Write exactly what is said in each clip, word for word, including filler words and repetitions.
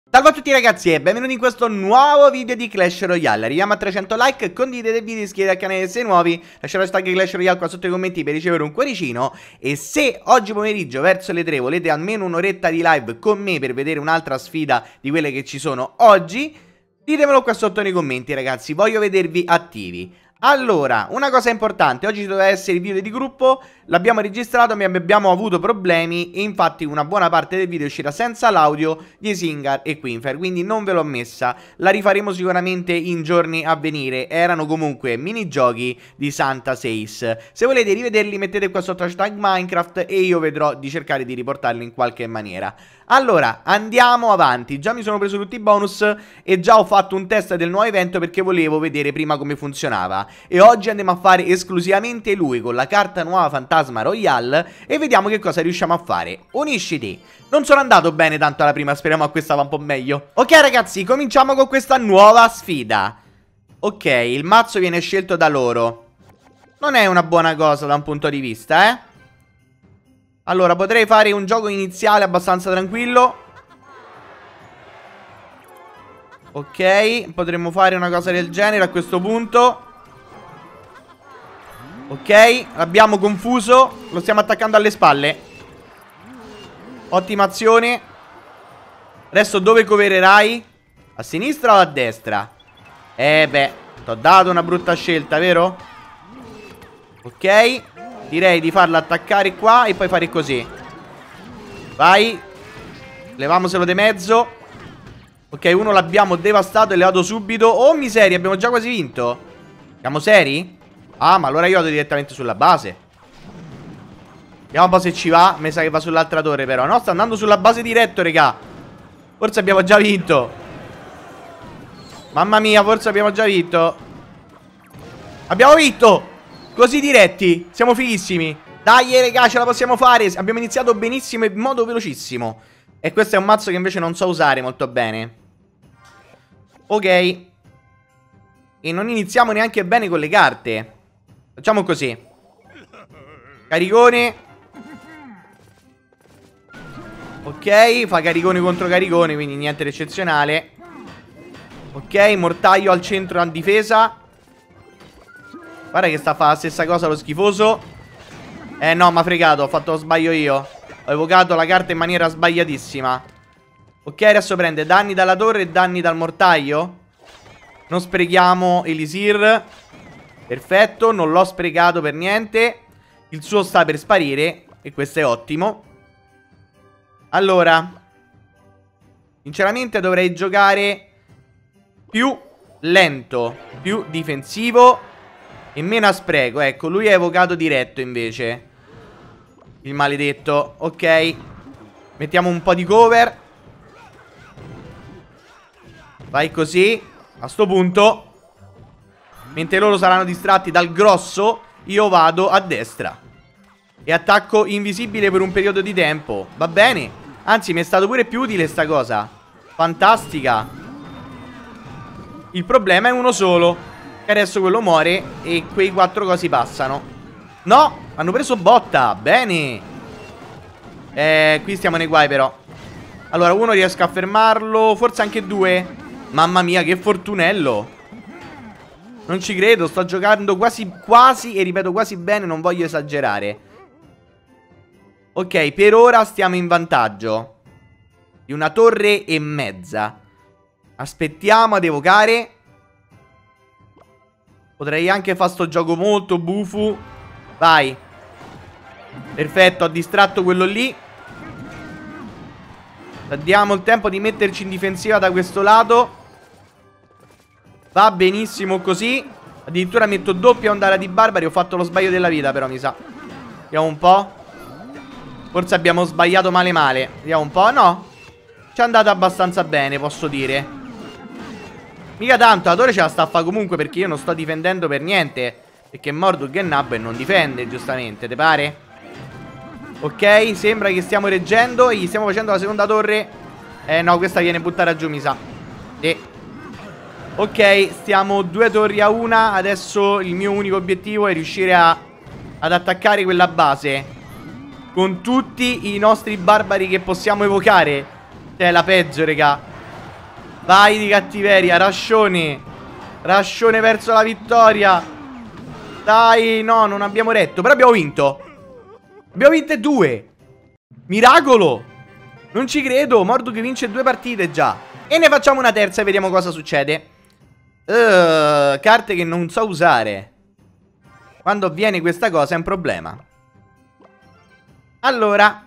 Salve a tutti ragazzi e benvenuti in questo nuovo video di Clash Royale. Arriviamo a trecento like, condividete il video, iscrivetevi al canale se nuovi, lasciate l'hashtag Clash Royale qua sotto i commenti per ricevere un cuoricino. E se oggi pomeriggio verso le tre volete almeno un'oretta di live con me per vedere un'altra sfida di quelle che ci sono oggi, ditemelo qua sotto nei commenti ragazzi, voglio vedervi attivi. Allora, una cosa importante, oggi ci doveva essere il video di gruppo, l'abbiamo registrato ma abbiamo avuto problemi e infatti una buona parte del video uscirà senza l'audio di Singar e Queenfire, quindi non ve l'ho messa, la rifaremo sicuramente in giorni a venire, erano comunque minigiochi di Santa Seis. Se volete rivederli mettete qua sotto hashtag Minecraft e io vedrò di cercare di riportarli in qualche maniera. Allora, andiamo avanti, già mi sono preso tutti i bonus e già ho fatto un test del nuovo evento perché volevo vedere prima come funzionava. E oggi andiamo a fare esclusivamente lui con la carta nuova Fantasma Royale e vediamo che cosa riusciamo a fare. Unisciti! Non sono andato bene tanto alla prima, speriamo a questa va un po' meglio. Ok ragazzi, cominciamo con questa nuova sfida. Ok, il mazzo viene scelto da loro. Non è una buona cosa da un punto di vista, eh? Allora, potrei fare un gioco iniziale abbastanza tranquillo. Ok, potremmo fare una cosa del genere a questo punto. Ok, l'abbiamo confuso. Lo stiamo attaccando alle spalle. Ottima azione. Adesso dove covererai? A sinistra o a destra? Eh beh, ti ho dato una brutta scelta, vero? Ok, direi di farla attaccare qua e poi fare così. Vai. Levamoselo di mezzo. Ok, uno l'abbiamo devastato e levato subito. Oh miseria, abbiamo già quasi vinto. Siamo seri? Ah, ma allora io vado direttamente sulla base. Vediamo un po' se ci va. Mi sa che va sull'altra torre però. No, sta andando sulla base diretto, raga. Forse abbiamo già vinto. Mamma mia, forse abbiamo già vinto. Abbiamo vinto! Così diretti, siamo fighissimi. Dai raga, ce la possiamo fare. Abbiamo iniziato benissimo in modo velocissimo. E questo è un mazzo che invece non so usare molto bene. Ok. E non iniziamo neanche bene con le carte. Facciamo così. Caricone. Ok, fa caricone contro caricone, quindi niente di eccezionale. Ok, mortaio al centro in difesa. Guarda che sta a fare la stessa cosa lo schifoso. Eh no, mi ha fregato, ho fatto lo sbaglio io. Ho evocato la carta in maniera sbagliatissima. Ok, adesso prende danni dalla torre e danni dal mortaio. Non sprechiamo Elisir. Perfetto, non l'ho sprecato per niente. Il suo sta per sparire e questo è ottimo. Allora, sinceramente dovrei giocare più lento, più difensivo e meno a spreco. Ecco, lui ha evocato diretto invece. Il maledetto. Ok, mettiamo un po' di cover. Vai così. A sto punto, mentre loro saranno distratti dal grosso, io vado a destra e attacco invisibile per un periodo di tempo. Va bene. Anzi, mi è stato pure più utile sta cosa. Fantastica. Il problema è uno solo, che adesso quello muore e quei quattro cosi passano. No, hanno preso botta. Bene. Eh, qui stiamo nei guai però. Allora, uno riesco a fermarlo, forse anche due. Mamma mia, che fortunello. Non ci credo, sto giocando quasi, quasi, e ripeto quasi bene, non voglio esagerare. Ok, per ora stiamo in vantaggio di una torre e mezza. Aspettiamo ad evocare. Potrei anche fare sto gioco molto bufu. Vai. Perfetto, ho distratto quello lì. Diamo il tempo di metterci in difensiva da questo lato. Va benissimo così. Addirittura metto doppia ondata di barbari. Ho fatto lo sbaglio della vita però mi sa. Vediamo un po'. Forse abbiamo sbagliato male male. Vediamo un po'. No, ci è andata abbastanza bene, posso dire. Mica tanto, la torre ce la sta a fa comunque perché io non sto difendendo per niente. Perché Morduk è nabbo e non difende, giustamente, te pare? Ok, sembra che stiamo reggendo e gli stiamo facendo la seconda torre. Eh no, questa viene buttata giù, mi sa. E ok, stiamo due torri a una. Adesso il mio unico obiettivo è riuscire a, ad attaccare quella base con tutti i nostri barbari che possiamo evocare. Cioè, la peggio, raga. Vai di cattiveria, Rascione. Rascione verso la vittoria. Dai, no, non abbiamo retto. Però abbiamo vinto. Abbiamo vinto due. Miracolo. Non ci credo. Morduk vince due partite già. E ne facciamo una terza e vediamo cosa succede. uh, Carte che non so usare. Quando avviene questa cosa è un problema. Allora,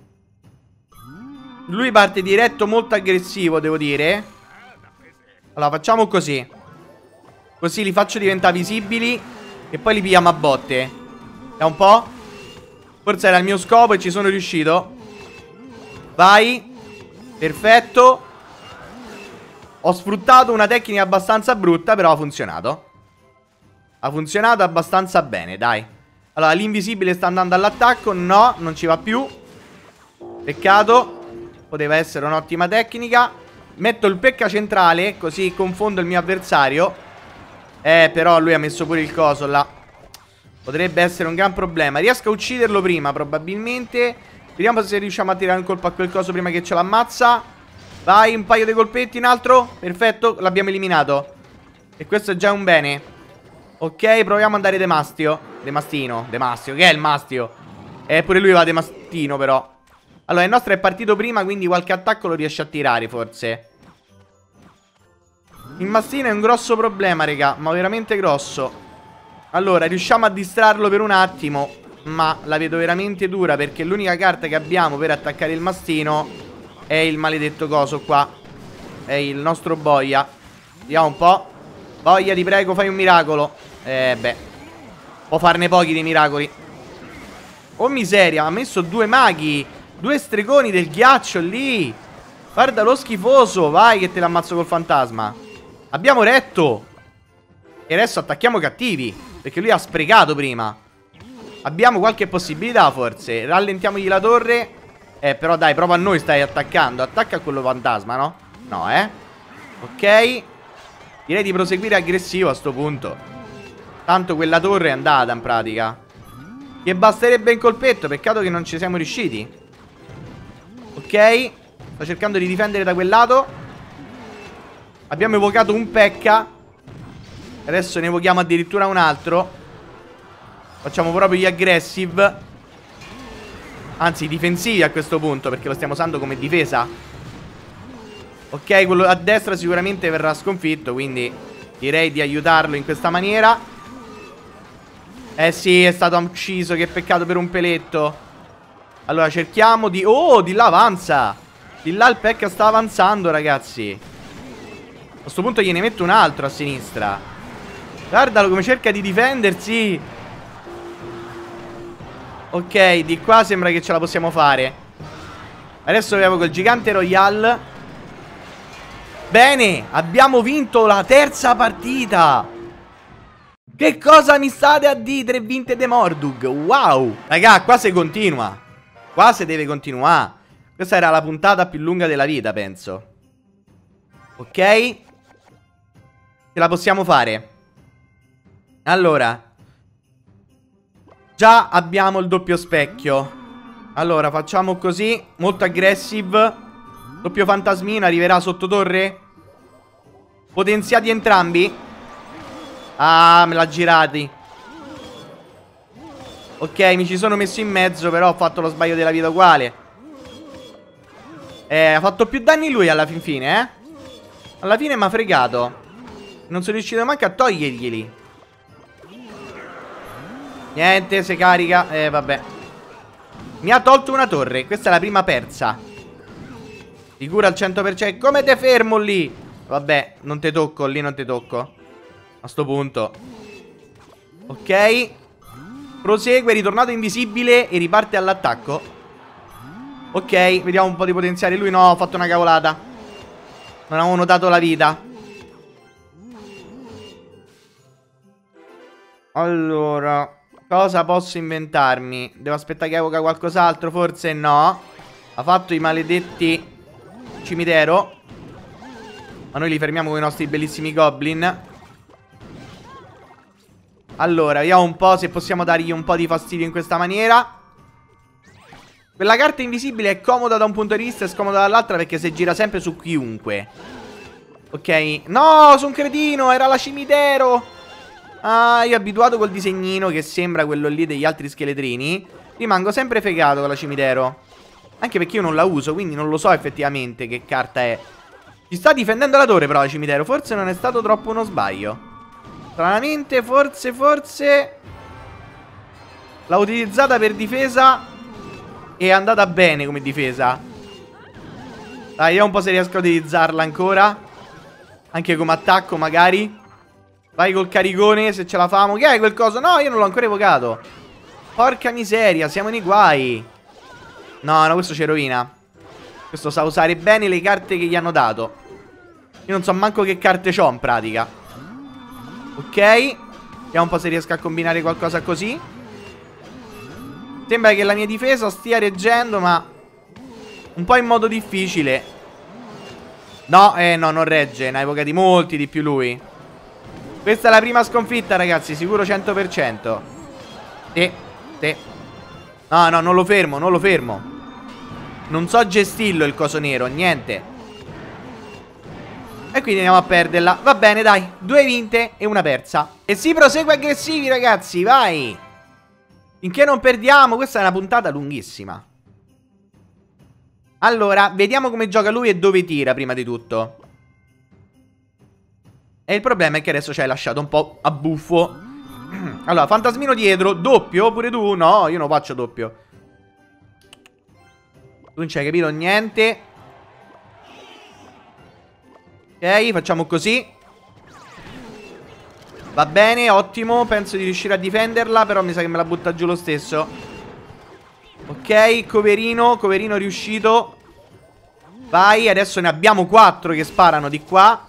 lui parte diretto molto aggressivo, devo dire. Allora facciamo così. Così li faccio diventare visibili e poi li pigliamo a botte. È un po'. Forse era il mio scopo e ci sono riuscito. Vai. Perfetto. Ho sfruttato una tecnica abbastanza brutta, però ha funzionato. Ha funzionato abbastanza bene, dai. Allora, l'invisibile sta andando all'attacco. No, non ci va più. Peccato. Poteva essere un'ottima tecnica. Metto il pecca centrale, così confondo il mio avversario. Eh, però lui ha messo pure il coso là. Potrebbe essere un gran problema. Riesco a ucciderlo prima, probabilmente. Vediamo se riusciamo a tirare un colpo a quel coso prima che ce l'ammazza. Vai, un paio di colpetti, un altro. Perfetto, l'abbiamo eliminato. E questo è già un bene. Ok, proviamo ad andare De Mastio. De Mastino, De Mastio, che è il Mastio? Eh, pure lui va De Mastino però. Allora, il nostro è partito prima, quindi qualche attacco lo riesce a tirare, forse. Il mastino è un grosso problema, raga, ma veramente grosso. Allora, riusciamo a distrarlo per un attimo, ma la vedo veramente dura, perché l'unica carta che abbiamo per attaccare il mastino è il maledetto coso qua. È il nostro boia. Vediamo un po'. Boia, ti prego, fai un miracolo. Eh, beh, può farne pochi dei miracoli. Oh miseria, ha messo due maghi. Due stregoni del ghiaccio lì. Guarda lo schifoso. Vai che te l'ammazzo col fantasma. Abbiamo retto. E adesso attacchiamo cattivi, perché lui ha sprecato prima. Abbiamo qualche possibilità forse. Rallentiamogli la torre. Eh però dai, proprio a noi stai attaccando. Attacca a quello fantasma, no? No, eh. Ok. Direi di proseguire aggressivo a sto punto. Tanto quella torre è andata in pratica. Che basterebbe un colpetto. Peccato che non ci siamo riusciti. Ok. Sto cercando di difendere da quel lato. Abbiamo evocato un pecca. Adesso ne evochiamo addirittura un altro. Facciamo proprio gli aggressive. Anzi, difensivi a questo punto, perché lo stiamo usando come difesa. Ok, quello a destra sicuramente verrà sconfitto, quindi direi di aiutarlo in questa maniera. Eh sì, è stato ucciso, che peccato per un peletto. Allora cerchiamo di... Oh, di là avanza. Di là il pecca sta avanzando, ragazzi. A questo punto gliene metto un altro a sinistra. Guardalo come cerca di difendersi. Ok, di qua sembra che ce la possiamo fare. Adesso abbiamo col gigante Royal. Bene, abbiamo vinto la terza partita. Che cosa mi state a dire? Tre vinte de Morduk. Wow. Raga, qua si continua. Qua si deve continuare. Questa era la puntata più lunga della vita, penso. Ok. Ce la possiamo fare. Allora, già abbiamo il doppio specchio. Allora, facciamo così. Molto aggressive. Doppio fantasmino, arriverà sotto torre. Potenziati entrambi. Ah, me l'ha girati. Ok, mi ci sono messo in mezzo, però ho fatto lo sbaglio della vita uguale. Eh, ha fatto più danni lui alla fin fine, eh. Alla fine mi ha fregato. Non sono riuscito manco a toglierglieli. Niente, si carica. Eh, vabbè. Mi ha tolto una torre. Questa è la prima persa. Sicura al cento per cento. Come te fermo lì? Vabbè, non te tocco, lì non te tocco. A sto punto. Ok. Prosegue, è ritornato invisibile e riparte all'attacco. Ok, vediamo un po' di potenziare lui. No, ho fatto una cavolata. Non avevo notato la vita. Allora, cosa posso inventarmi? Devo aspettare che evoca qualcos'altro? Forse no. Ha fatto i maledetti cimitero. Ma noi li fermiamo con i nostri bellissimi goblin. Allora, vediamo un po' se possiamo dargli un po' di fastidio in questa maniera. Quella carta invisibile è comoda da un punto di vista e scomoda dall'altra, perché si gira sempre su chiunque. Ok. No, sono un cretino, era la cimitero. Ah, io abituato col disegnino che sembra quello lì degli altri scheletrini. Rimango sempre fegato con la cimitero. Anche perché io non la uso, quindi non lo so effettivamente che carta è. Ci sta difendendo la torre però la cimitero. Forse non è stato troppo uno sbaglio. Stranamente, forse, forse l'ha utilizzata per difesa e è andata bene come difesa. Dai, vediamo un po' se riesco a utilizzarla ancora. Anche come attacco magari. Vai col caricone se ce la famo. Che è quel coso? No, io non l'ho ancora evocato. Porca miseria, siamo nei guai. No, no, questo ci rovina. Questo sa usare bene le carte che gli hanno dato. Io non so manco che carte c'ho in pratica. Ok. Vediamo un po' se riesco a combinare qualcosa così. Sembra che la mia difesa stia reggendo, ma un po' in modo difficile. No, eh no, non regge. Ne ha evocati molti di più lui. Questa è la prima sconfitta, ragazzi. Sicuro cento per cento. Sì, sì. No, no, non lo fermo, non lo fermo. Non so gestirlo il coso nero, niente. E quindi andiamo a perderla. Va bene, dai, due vinte e una persa. E si prosegue aggressivi, ragazzi, vai. Finché non perdiamo. Questa è una puntata lunghissima. Allora, vediamo come gioca lui e dove tira prima di tutto. E il problema è che adesso ci hai lasciato un po' a buffo. Allora, fantasmino dietro. Doppio pure tu? No, io non faccio doppio. Tu non ci hai capito niente. Ok, facciamo così. Va bene, ottimo. Penso di riuscire a difenderla, però mi sa che me la butta giù lo stesso. Ok, coverino. Coverino riuscito. Vai, adesso ne abbiamo quattro che sparano di qua.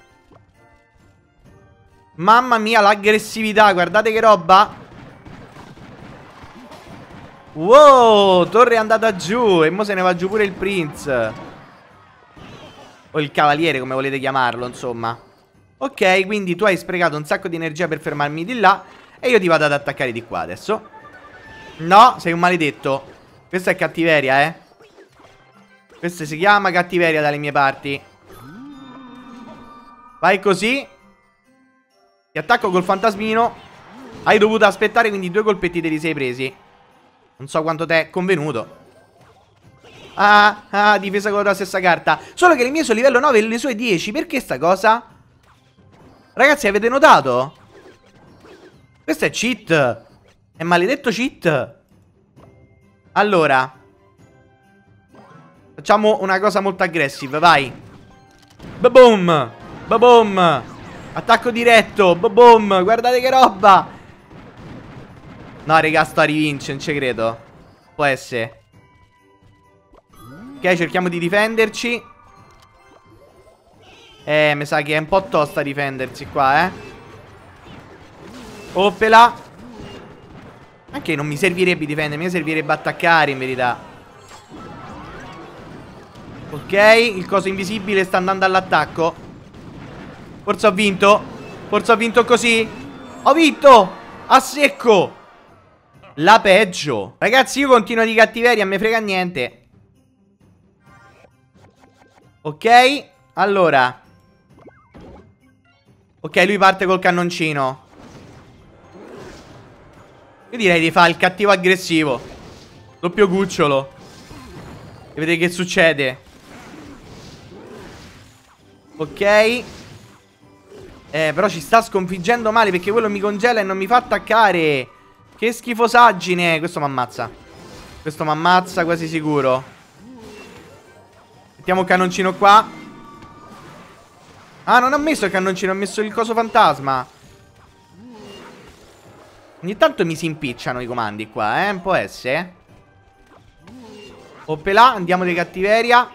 Mamma mia, l'aggressività, guardate che roba. Wow, torre è andata giù. E mo se ne va giù pure il prince. O il cavaliere, come volete chiamarlo, insomma. Ok, quindi tu hai sprecato un sacco di energia per fermarmi di là. E io ti vado ad attaccare di qua adesso. No, sei un maledetto. Questa è cattiveria, eh. Questa si chiama cattiveria dalle mie parti. Vai così. Ti attacco col fantasmino. Hai dovuto aspettare, quindi due colpetti te li sei presi. Non so quanto te è convenuto. Ah, ah, difesa con la stessa carta. Solo che le mie sono livello nove e le sue dieci. Perché sta cosa? Ragazzi, avete notato? Questo è cheat. È maledetto cheat. Allora, facciamo una cosa molto aggressiva, vai. Ba-boom. Ba-boom. Attacco diretto, boom, guardate che roba. No, raga, sto a rivince, non ci credo. Può essere. Ok, cerchiamo di difenderci. Eh, mi sa che è un po' tosta difendersi qua, eh. Oppela. Anche non mi servirebbe difendermi, mi servirebbe attaccare in verità. Ok, il coso invisibile sta andando all'attacco. Forse ho vinto. Forse ho vinto così. Ho vinto. A secco. La peggio. Ragazzi, io continuo di cattiveria, me frega niente. Ok. Allora. Ok, lui parte col cannoncino. Io direi di fare il cattivo aggressivo. Doppio cucciolo. E vedete che succede. Ok. Eh, però ci sta sconfiggendo male perché quello mi congela e non mi fa attaccare. Che schifosaggine. Questo mi ammazza. Questo mi ammazza quasi sicuro. Mettiamo il cannoncino qua. Ah, non ho messo il cannoncino, ho messo il coso fantasma. Ogni tanto mi si impicciano i comandi qua, eh. Può essere. Oppela, andiamo di cattiveria.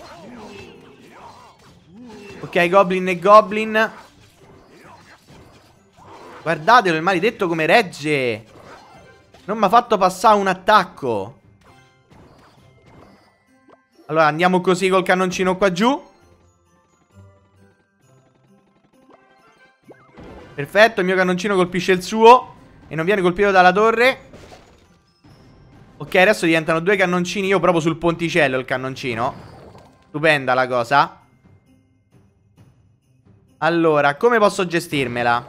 Ok, goblin e goblin. Guardatelo, il maledetto come regge. Non mi ha fatto passare un attacco. Allora andiamo così col cannoncino qua giù. Perfetto, il mio cannoncino colpisce il suo e non viene colpito dalla torre. Ok, adesso diventano due cannoncini. Io proprio sul ponticello il cannoncino. Stupenda la cosa. Allora, come posso gestirmela?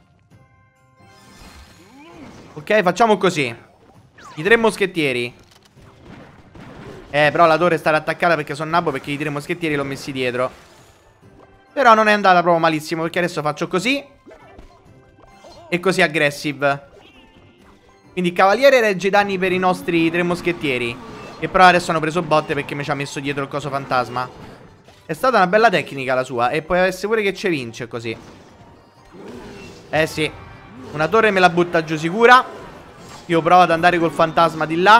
Ok, facciamo così. I tre moschettieri. Eh, però la torre sta attaccata perché sono nabbo, perché i tre moschettieri l'ho messi dietro. Però non è andata proprio malissimo, perché adesso faccio così e così aggressive. Quindi il cavaliere regge i danni per i nostri tre moschettieri, che però adesso hanno preso botte perché mi ci ha messo dietro il coso fantasma. È stata una bella tecnica la sua. E può essere pure che ci vince così. Eh sì. Una torre me la butta giù sicura. Io provo ad andare col fantasma di là.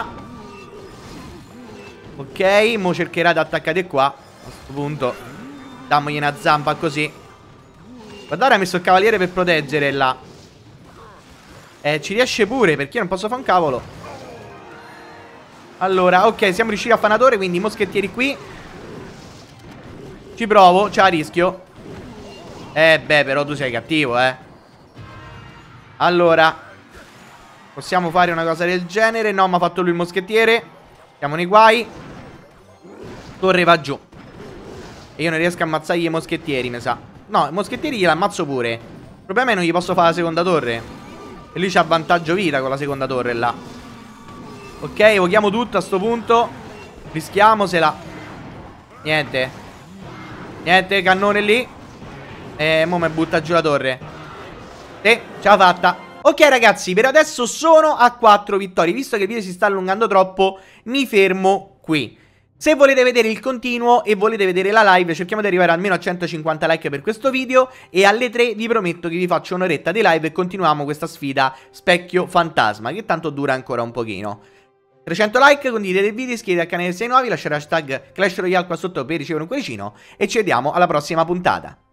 Ok, mo cercherà di attaccare qua. A questo punto dammogli una zampa così. Guardate, ha messo il cavaliere per proteggere là. Eh, ci riesce pure, perché io non posso fare un cavolo. Allora, ok, siamo riusciti a fare una torre, quindi i moschettieri qui. Ci provo, c'è a rischio. Eh beh, però tu sei cattivo, eh. Allora, possiamo fare una cosa del genere. No, mi ha fatto lui il moschettiere. Siamo nei guai. Torre va giù. E io non riesco a ammazzargli i moschettieri, mi sa. No, i moschettieri glieli ammazzo pure. Il problema è che non gli posso fare la seconda torre. E lui c'ha vantaggio vita con la seconda torre là. Ok, evochiamo tutto a sto punto. Rischiamosela. Niente. Niente, cannone lì. E mo mi butta giù la torre. Sì, ce l'ha fatta. Ok ragazzi, per adesso sono a quattro vittorie. Visto che il video si sta allungando troppo, mi fermo qui. Se volete vedere il continuo e volete vedere la live, cerchiamo di arrivare almeno a centocinquanta like per questo video. E alle tre vi prometto che vi faccio un'oretta di live e continuiamo questa sfida specchio fantasma, che tanto dura ancora un pochino. trecento like, condividete il video, iscrivetevi al canale se siete nuovi, lasciate hashtag Clash Royale qua sotto per ricevere un cuoricino. E ci vediamo alla prossima puntata.